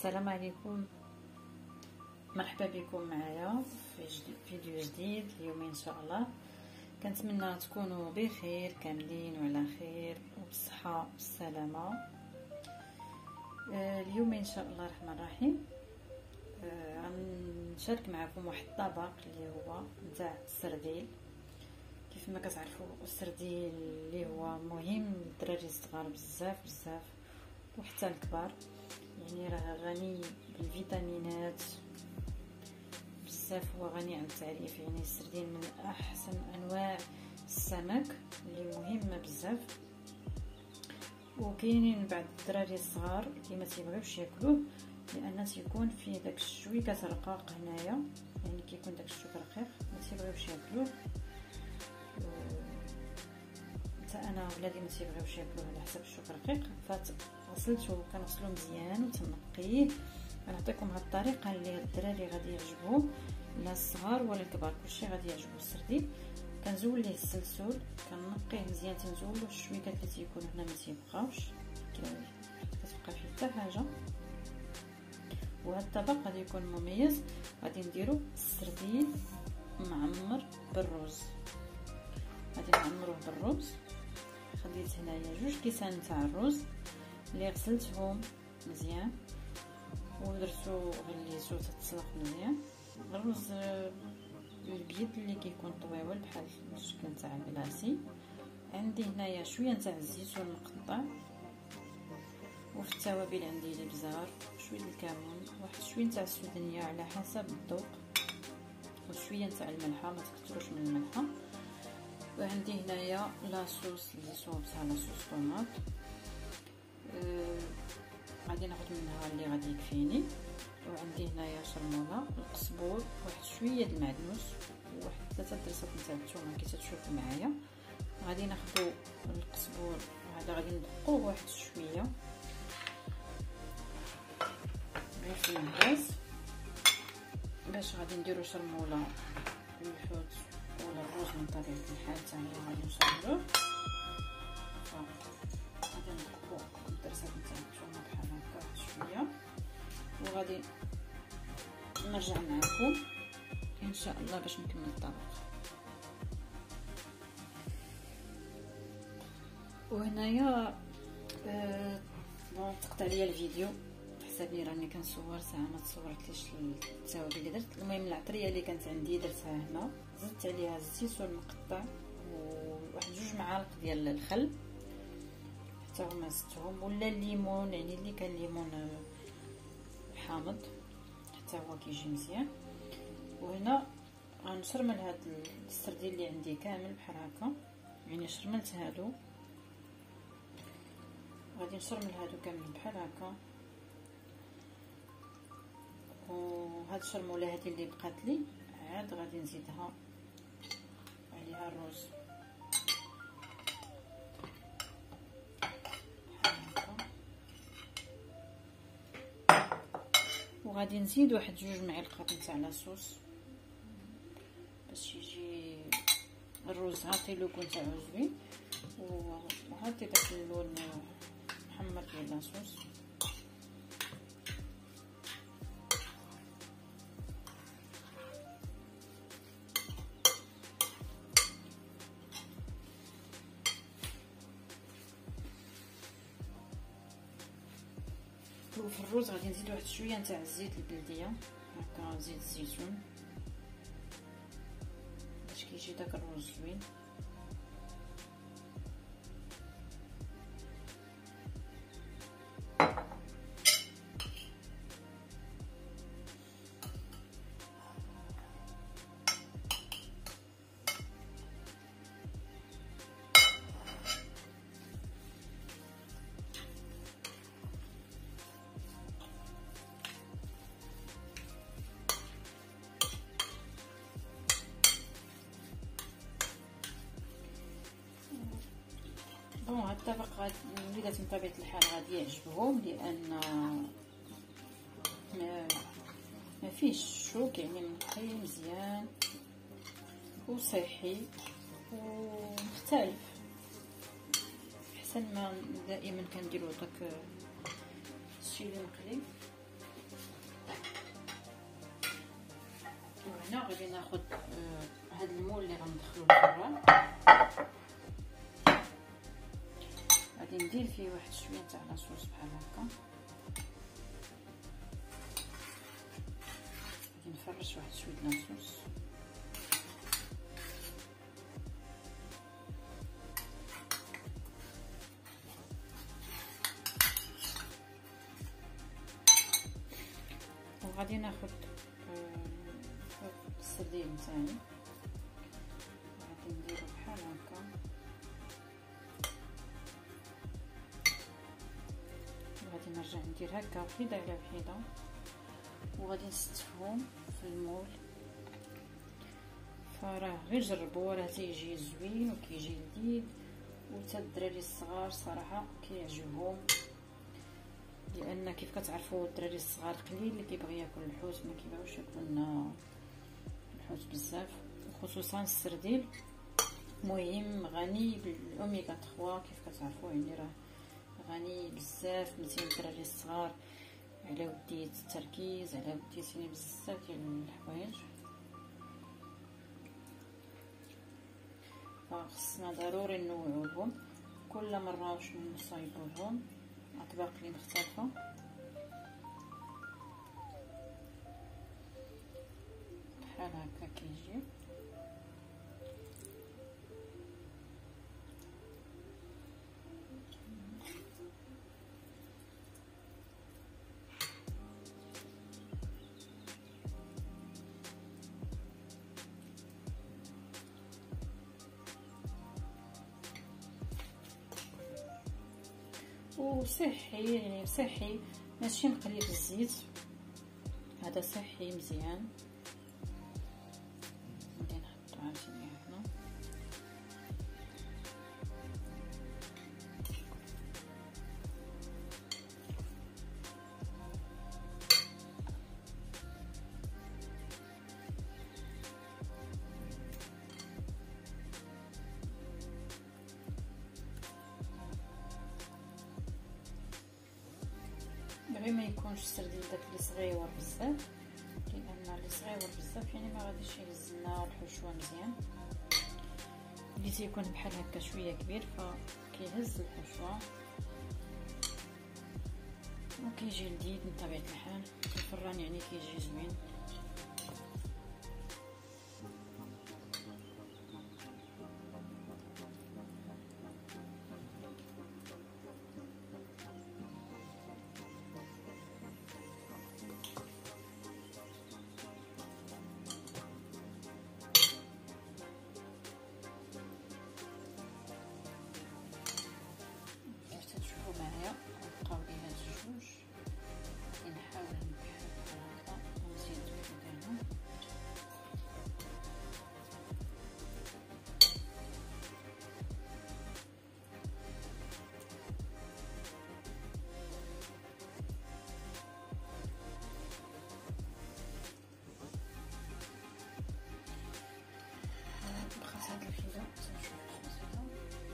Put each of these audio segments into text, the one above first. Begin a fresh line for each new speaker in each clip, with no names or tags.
السلام عليكم، مرحبا بكم معايا في فيديو جديد اليوم ان شاء الله. كنتمنى تكونوا بخير كاملين وعلى خير وبالصحه والسلامه. اليوم ان شاء الله الرحمن الرحيم غنشارك معكم واحد الطبق اللي هو نتاع السرديل. كيف ما كتعرفوا السرديل اللي هو مهم للدراري الصغار بزاف وحتى الكبار، يعني راه غني بالفيتامينات بزاف، هو غني عن التعريف. يعني السردين من احسن انواع السمك اللي مهمه بزاف، وكاينين بعض الدراري الصغار اللي ما تيبغيوش ياكلوه لان تيكون فيه داك الشوي كترقاق هنايا، يعني كيكون داك الشوي رقيق ما تيبغيوش ياكلوه. حتى انا ولادي ما تيبغيوش ياكلوه على حسب الشوك رقيق، فغسلته كنغسلو مزيان وتنقيه. غنعطيكم هاد الطريقه اللي الدراري غادي يعجبوه، لا الصغار ولا الكبار كلشي غادي يعجبو السردين. كنزول ليه السلسول، كنقيه مزيان، تنزولو الشويكات اللي تيكونوا هنا ما تيبقاوش، كتبقى فيه حتى حاجه. وهذا الطبق غادي يكون مميز. غادي نديرو السردين معمر بالرز، غادي نعمروه بالرز. خديت هنايا 2 كيسان تاع الرز اللي غسلتهم مزيان ودرتو غليتو تتسلق مزيان. الرز البيض اللي كيكون طويول بحال الشكل تاع البلاسي. عندي هنايا شويه تاع الزيتون مقطع، وفي التوابل عندي الابزار، شويه الكمون، واحد شويه تاع السودانيه على حسب الذوق، وشويه تاع الملحه، ما تكثروش من الملحه. وعندي هنايا لاصوص اللي صوبتها لاصوص طوماط، غادي ناخذ منها اللي غادي يكفيني. وعندي هنايا شرموله، القزبور، واحد شويه د المعدنوس، وواحد 3 درسات نتاع الثومه كي تشوفوا معايا. غادي ناخذوا القزبور هذا غادي ندقوه واحد شويه غير في المهراس، باش غادي نديروا شرموله الحوت ولا الرز من طبيعه الحال حتى هي غادي نصاوبوه. غادي ندقو الدرسات نتاع الثومه بحال هكا واحد شويه، وغادي نرجع معكم ان شاء الله باش نكمل الطبق. وهنايا تقطع ليا الفيديو، حسابي راني كنصور ساعه ما تصورتليش التوابل اللي درت. المهم العطريه اللي كانت عندي درتها هنا، زدت عليها الزيتون المقطع وواحد 2 معالق ديال الخل حتى هما زدتهم، ولا الليمون، يعني اللي كان ليمون حامض حتى هو كيجي مزيان. وهنا غنشرمل هاد السردين اللي عندي كامل بحال هكا، يعني شرملت هادو، غادي نشرمل هادو كامل بحال هكا. وهاد الشرموله هادي اللي بقات لي عاد غادي نزيدها عليها الرز وغادي نزيد واحد 2 معالق نتاع لاصوص باش يجي الرز عاطي لون تاعو زوين، وعاطي داك اللون محمر ديال لاصوص. وفي الرز غادي نزيد واحد شويه نتاع الزيت البلديه هكا، زيت الزيتون باش كيجي داك الرز زوين. هاد الطبق غادي وليدات من طبيعه الحال غادي يعجبهم، لان ما فيش شوك، يعني منقي مزيان وصحي ومختلف، احسن ما دائما كنديرو داك الشيء اللي مقلي. هنا غادي ناخذ هذا المول اللي غندخلو للفران، غادي ندير فيه واحد شويه تاع لاصوص بحال هكا، غادي نفرش واحد شويه لاصوص، وغادي ناخذ السردين تاعي، غادي نديرو بحال هكا، غادي نرجع ندير هكا وحيده على وحيده، وغادي نستفهم في المول. فراه غير جربوه، راه تيجي زوين وكيجي لذيذ، وتا الدراري الصغار صراحه كيعجبهم، لان كيف كتعرفوا الدراري الصغار قليل اللي كيبغي ياكل الحوت، ما كيبغيوش ياكلوا الحوت بزاف، وخصوصا السرديل مهم غني بالاوميغا 3 كيف كتعرفوا، يعني راه غني بزاف، مزيان الدراري الصغار على ودية التركيز، على ودية يعني بزاف ديال الحوايج. فخصنا ضروري نوعوهم كل مره واش نصايبوهم اطباق اللي مختلفه. بحال هكا كيجي، وصحي، يعني صحي ماشي مقلي بالزيت، هذا صحي مزيان. غادي نحطو عاوتاني هنا، غير ما يكونش السردين داك اللي صغيور بزاف، لان اللي صغيور بزاف يعني ما غاديش يهز لنا الحشوه مزيان، اللي تيكون بحال هكا شويه كبير فكيهز الحشوه وكيجي لذيذ من طبيعه الحال. الفران يعني كيجي زوين. معايا نبقاو لي هاد الجوج، نحاول نحط هكا ونزيد ديالهم. بقات هاد الحيله تنشوف بسيطه.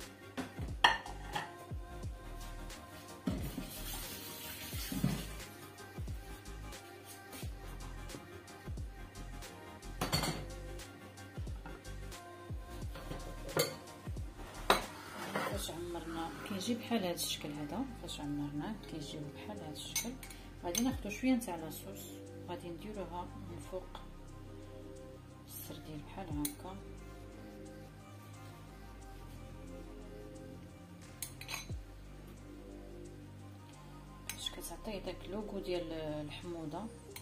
فاش عمرنا كيجي بحال هذا الشكل هذا، فاش عمرناه كيجيو بحال هذا الشكل. غادي ناخذ شويه نتاع لاصوص غادي نديروها من فوق السردين بحال هكا، باش كتعطيه داك اللوغو ديال الحموضه.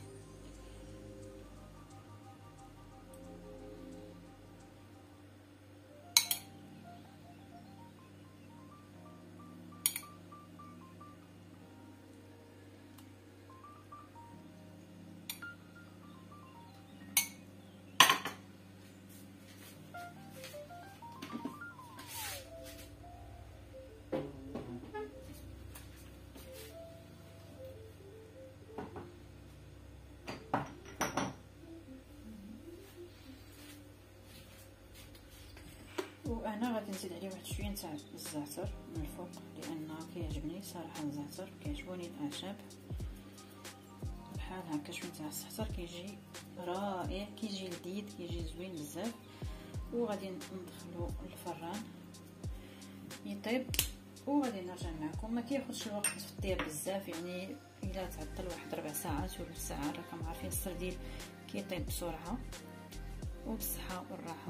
وانا غادي نزيد عليه واحد شويه تاع الزعتر من الفوق، لان كيعجبني صراحه الزعتر، كيعجبوني الاعشاب. بحال بحال هكا شويه تاع الزعتر كيجي رائع، كيجي لذيذ، كيجي زوين بزاف. وغادي ندخلو الفران يطيب وغادي نرجع معكم. ما كياخذش الوقت في الطياب بزاف، يعني الا تعطل واحد 4 ساعات ولا ساعه، راكم عارفين السردين كيطيب بسرعه. وبالصحه والراحه.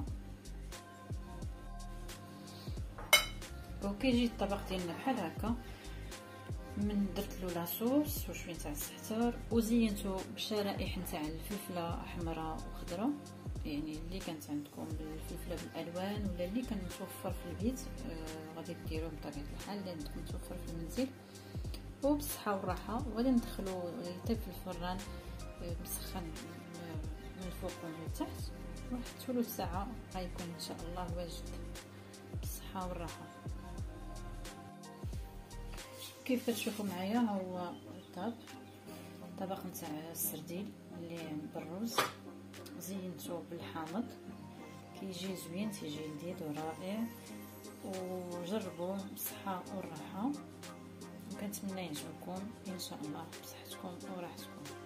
وكيجي الطبق ديالنا بحال هكا، من درت له لاصوص وشويه تاع الزعتر وزينته بشرائح نتاع الفلفله حمراء وخضراء، يعني اللي كانت عندكم بالفلفله بالالوان ولا اللي كان متوفر في البيت غادي ديروه بطبيعه الحال اللي عندكم متوفر في المنزل. وبالصحه والراحه. وغادي ندخلو يطيب في الفران مسخن من الفوق ومن التحت، واحد ثلث ساعه غيكون ان شاء الله واجد بالصحه والراحه. كيف كتشوفوا معايا ها هو الطبق نتاع السردين اللي بالرز، زينته بالحامض، كيجي زوين، تيجي لذيذ ورائع. وجربوه بالصحه والراحه، وكنتمنى يعجبكم ان شاء الله بصحتكم وراحتكم.